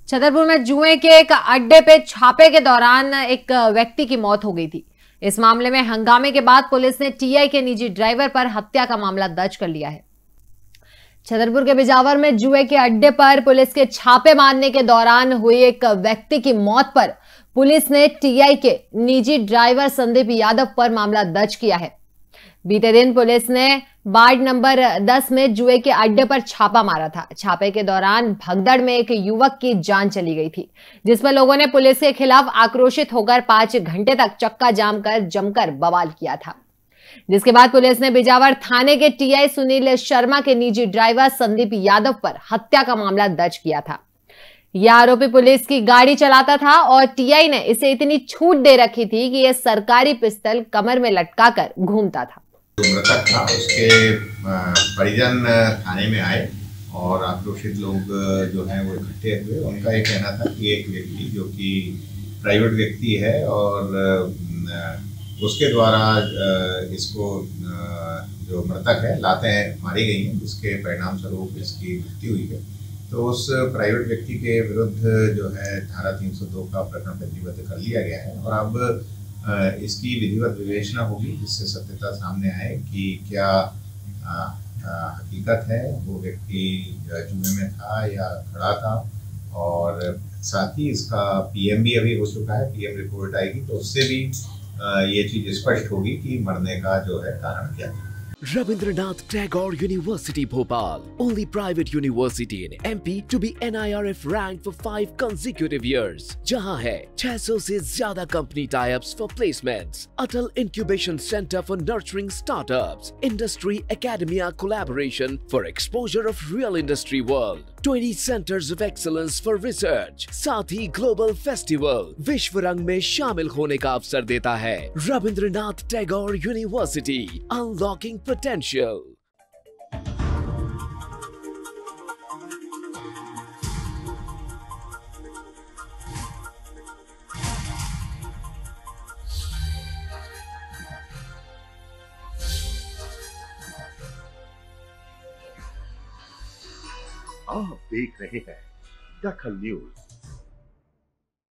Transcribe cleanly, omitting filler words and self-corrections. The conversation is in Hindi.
छतरपुर में जुए के एक अड्डे पे छापे के दौरान एक व्यक्ति की मौत हो गई थी। इस मामले में हंगामे के बाद पुलिस ने टीआई के निजी ड्राइवर पर हत्या का मामला दर्ज कर लिया है। छतरपुर के बिजावर में जुए के अड्डे पर पुलिस के छापे मारने के दौरान हुई एक व्यक्ति की मौत पर पुलिस ने टीआई के निजी ड्राइवर संदीप यादव पर मामला दर्ज किया है। बीते दिन पुलिस ने वार्ड नंबर 10 में जुए के अड्डे पर छापा मारा था। छापे के दौरान भगदड़ में एक युवक की जान चली गई थी, जिस पर लोगों ने पुलिस के खिलाफ आक्रोशित होकर 5 घंटे तक चक्का जाम कर जमकर बवाल किया था। जिसके बाद पुलिस ने बिजावर थाने के टीआई सुनील शर्मा के निजी ड्राइवर संदीप यादव पर हत्या का मामला दर्ज किया था। यह आरोपी पुलिस की गाड़ी चलाता था और टीआई ने इसे इतनी छूट दे रखी थी कि यह सरकारी पिस्तौल कमर में लटकाकर घूमता था। जो मृतक था उसके परिजन थाने में आए और आक्रोशित लोग जो हैं वो इकट्ठे हुए। उनका ये कहना था कि एक व्यक्ति जो कि प्राइवेट व्यक्ति है और उसके द्वारा इसको जो मृतक है लातें मारी गई हैं, जिसके परिणाम स्वरूप इसकी मृत्यु हुई है। तो उस प्राइवेट व्यक्ति के विरुद्ध जो है धारा 302 का प्रकरण पंजीबद्ध कर लिया गया है और अब इसकी विधिवत विवेचना होगी, जिससे सत्यता सामने आए कि क्या हकीकत है वो व्यक्ति जुए में था या खड़ा था। और साथ ही इसका पीएम भी अभी हो चुका है, पीएम रिपोर्ट आएगी तो उससे भी ये चीज स्पष्ट होगी कि मरने का जो है कारण क्या है। Rabindranath Tagore University Bhopal, only private university in MP to be NIRF ranked for 5 consecutive years. जहां है 600 से ज्यादा company tie-ups for placements, Atal Incubation Center for nurturing startups, Industry Academia collaboration for exposure of real industry world, 20 centers of excellence for research, साथ ही global festival विश्व रंग में शामिल होने का अवसर देता है। Rabindranath Tagore university, unlocking potential. आप देख रहे हैं दखल न्यूज।